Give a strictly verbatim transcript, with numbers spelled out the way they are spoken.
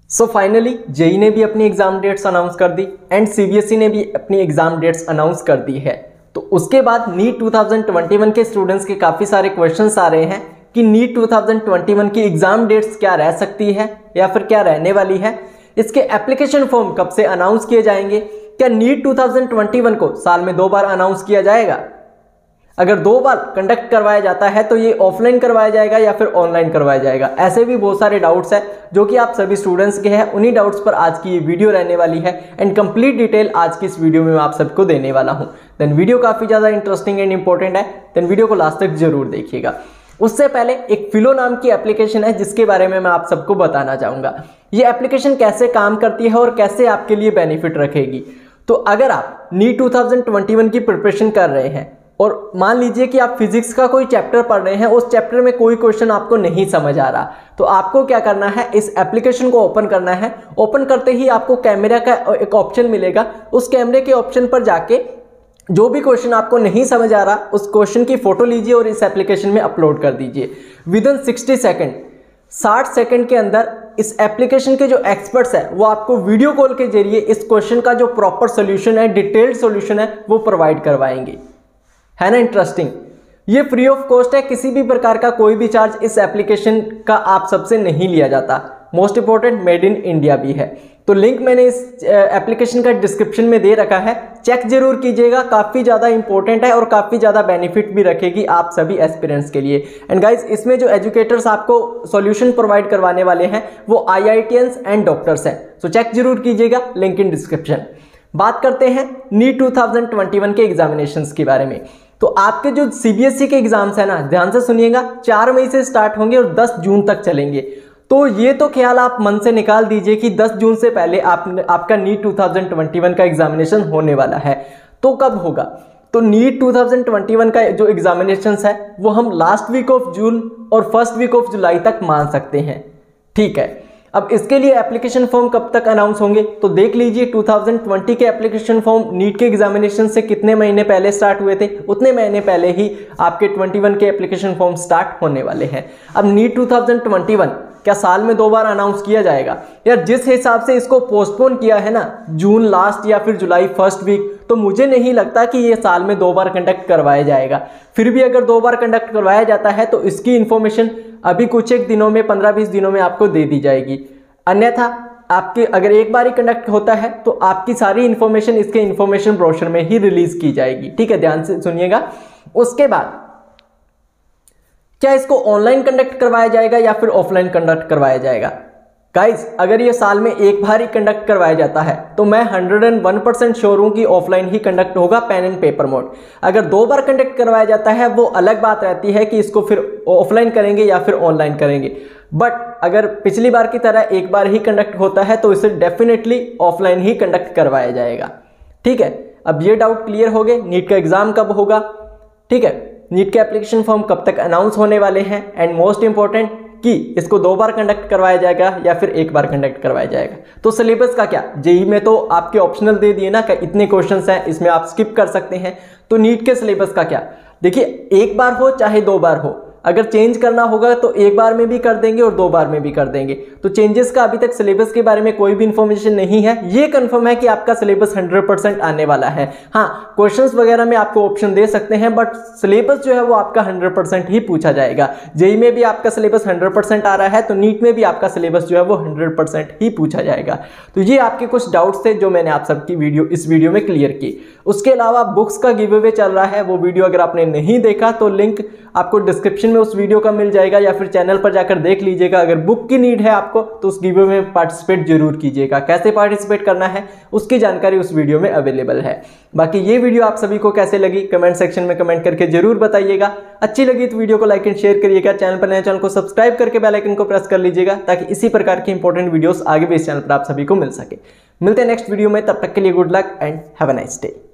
So finally JEE ने भी अपनी एग्जाम डेट्स अनाउंस कर दी एंड सीबीएसई ने भी अपनी एग्जाम डेट्स अनाउंस कर दी है। तो उसके बाद NEET two thousand twenty one के स्टूडेंट्स के काफ़ी सारे क्वेश्चंस आ रहे हैं कि NEET two thousand twenty one की एग्जाम डेट्स क्या रह सकती है या फिर क्या रहने वाली है, इसके एप्लीकेशन फॉर्म कब से अनाउंस किए जाएंगे, क्या NEET two thousand twenty one को साल में दो बार अनाउंस किया जाएगा, अगर दो बार कंडक्ट करवाया जाता है तो ये ऑफलाइन करवाया जाएगा या फिर ऑनलाइन करवाया जाएगा। ऐसे भी बहुत सारे डाउट्स हैं जो कि आप सभी स्टूडेंट्स के हैं। उन्हीं डाउट्स पर आज की ये वीडियो रहने वाली है एंड कंप्लीट डिटेल आज की इस वीडियो में मैं आप सबको देने वाला हूं। देन वीडियो काफ़ी ज़्यादा इंटरेस्टिंग एंड इंपॉर्टेंट है, देन वीडियो को लास्ट तक जरूर देखिएगा। उससे पहले एक फिलो नाम की एप्लीकेशन है जिसके बारे में मैं आप सबको बताना चाहूँगा। ये एप्लीकेशन कैसे काम करती है और कैसे आपके लिए बेनिफिट रखेगी। तो अगर आप NEET two thousand twenty one की प्रिपरेशन कर रहे हैं और मान लीजिए कि आप फिजिक्स का कोई चैप्टर पढ़ रहे हैं, उस चैप्टर में कोई क्वेश्चन आपको नहीं समझ आ रहा, तो आपको क्या करना है, इस एप्लीकेशन को ओपन करना है। ओपन करते ही आपको कैमरा का एक ऑप्शन मिलेगा, उस कैमरे के ऑप्शन पर जाके जो भी क्वेश्चन आपको नहीं समझ आ रहा उस क्वेश्चन की फोटो लीजिए और इस एप्लीकेशन में अपलोड कर दीजिए। विद इन सिक्सटी सेकेंड साठ सेकंड के अंदर इस एप्लीकेशन के जो एक्सपर्ट्स हैं वो आपको वीडियो कॉल के जरिए इस क्वेश्चन का जो प्रॉपर सोल्यूशन है, डिटेल्ड सोल्यूशन है, वो प्रोवाइड करवाएंगे। है ना इंटरेस्टिंग। ये फ्री ऑफ कॉस्ट है, किसी भी प्रकार का कोई भी चार्ज इस एप्लीकेशन का आप सबसे नहीं लिया जाता। Most important made in India भी है। तो लिंक मैंने इस एप्लीकेशन का डिस्क्रिप्शन में दे रखा है, चेक जरूर कीजिएगा। काफ़ी ज़्यादा इंपॉर्टेंट है और काफ़ी ज़्यादा बेनिफिट भी रखेगी आप सभी एस्पिरेंट्स के लिए। एंड गाइज इसमें जो एजुकेटर्स आपको सॉल्यूशन प्रोवाइड करवाने वाले हैं वो IITians and doctors हैं। सो चेक जरूर कीजिएगा, लिंक इन डिस्क्रिप्शन। बात करते हैं NEET two thousand twenty one के एग्जामिनेशंस के बारे में। तो आपके जो सीबीएसई के एग्जाम्स है ना, ध्यान से सुनिएगा, चार मई से स्टार्ट होंगे और दस जून तक चलेंगे। तो ये तो ख्याल आप मन से निकाल दीजिए कि दस जून से पहले आप आपका NEET two thousand twenty one का एग्जामिनेशन होने वाला है। तो कब होगा? तो NEET two thousand twenty one का जो एग्जामिनेशन है वो हम लास्ट वीक ऑफ जून और फर्स्ट वीक ऑफ जुलाई तक मान सकते हैं। ठीक है, अब इसके लिए एप्लीकेशन फॉर्म कब तक अनाउंस होंगे तो देख लीजिए। टू थाउजेंड ट्वेंटी के एप्लीकेशन फॉर्म नीट के एग्जामिनेशन से कितने महीने पहले स्टार्ट हुए थे, उतने महीने पहले ही आपके ट्वेंटी वन के एप्लीकेशन फॉर्म स्टार्ट होने वाले हैं। अब NEET two thousand twenty one क्या साल में दो बार अनाउंस किया जाएगा? यार जिस हिसाब से इसको पोस्टपोन किया है ना, जून लास्ट या फिर जुलाई फर्स्ट वीक, तो मुझे नहीं लगता कि ये साल में दो बार कंडक्ट करवाया जाएगा। फिर भी अगर दो बार कंडक्ट करवाया जाता है तो इसकी इंफॉर्मेशन अभी कुछ एक दिनों में, पंद्रह बीस दिनों में आपको दे दी जाएगी। अन्यथा आपके अगर एक बार ही कंडक्ट होता है तो आपकी सारी इंफॉर्मेशन इसके इंफॉर्मेशन ब्रोशर में ही रिलीज की जाएगी। ठीक है, ध्यान से सुनिएगा। उसके बाद क्या इसको ऑनलाइन कंडक्ट करवाया जाएगा या फिर ऑफलाइन कंडक्ट करवाया जाएगा? गाइज अगर ये साल में एक बार ही कंडक्ट करवाया जाता है तो मैं hundred and one percent sure हूं कि ऑफलाइन ही कंडक्ट होगा, पेन एंड पेपर मोड। अगर दो बार कंडक्ट करवाया जाता है वो अलग बात रहती है कि इसको फिर ऑफलाइन करेंगे या फिर ऑनलाइन करेंगे। बट अगर पिछली बार की तरह एक बार ही कंडक्ट होता है तो इसे डेफिनेटली ऑफलाइन ही कंडक्ट करवाया जाएगा। ठीक है, अब ये डाउट क्लियर हो गए। नीट का एग्जाम कब होगा, ठीक है, नीट के एप्लीकेशन फॉर्म कब तक अनाउंस होने वाले हैं, एंड मोस्ट इंपॉर्टेंट कि इसको दो बार कंडक्ट करवाया जाएगा या फिर एक बार कंडक्ट करवाया जाएगा। तो सिलेबस का क्या, जेई में तो आपके ऑप्शनल दे दिए ना कि इतने क्वेश्चंस हैं, इसमें आप स्किप कर सकते हैं। तो नीट के सिलेबस का क्या, देखिए एक बार हो चाहे दो बार हो, अगर चेंज करना होगा तो एक बार में भी कर देंगे और दो बार में भी कर देंगे। तो चेंजेस का अभी तक सिलेबस के बारे में कोई भी इंफॉर्मेशन नहीं है। ये कंफर्म है कि आपका सिलेबस हंड्रेड परसेंट आने वाला है। हाँ, क्वेश्चंस वगैरह में आपको ऑप्शन दे सकते हैं बट सिलेबस जो है वो आपका हंड्रेड परसेंट ही पूछा जाएगा। जेई में भी आपका सिलेबस हंड्रेड परसेंट आ रहा है तो नीट में भी आपका सिलेबस जो है वो हंड्रेड परसेंट ही पूछा जाएगा। तो ये आपके कुछ डाउट्स थे जो मैंने आप सबकी वीडियो इस वीडियो में क्लियर की। उसके अलावा बुक्स का गिव अवे चल रहा है, वो वीडियो अगर आपने नहीं देखा तो लिंक आपको डिस्क्रिप्शन में उस वीडियो का मिल जाएगा या फिर चैनल पर जाकर देख लीजिएगा। अगर बुक की नीड है आपको तो उस गिव अवे में पार्टिसिपेट जरूर कीजिएगा। कैसे पार्टिसिपेट करना है उसकी जानकारी उस वीडियो में अवेलेबल है। बाकी ये वीडियो आप सभी को कैसे लगी कमेंट सेक्शन में कमेंट करके जरूर बताइएगा। अच्छी लगी तो वीडियो को लाइक एंड शेयर करिएगा। चैनल पर नए चैनल को सब्सक्राइब करके बेल आइकन को प्रेस कर लीजिएगा ताकि इसी प्रकार की इंपॉर्टेंट वीडियोस आगे भी इस चैनल पर आप सभी को मिल सके। मिलते हैं नेक्स्ट वीडियो में, तब तक के लिए good luck and have a nice day.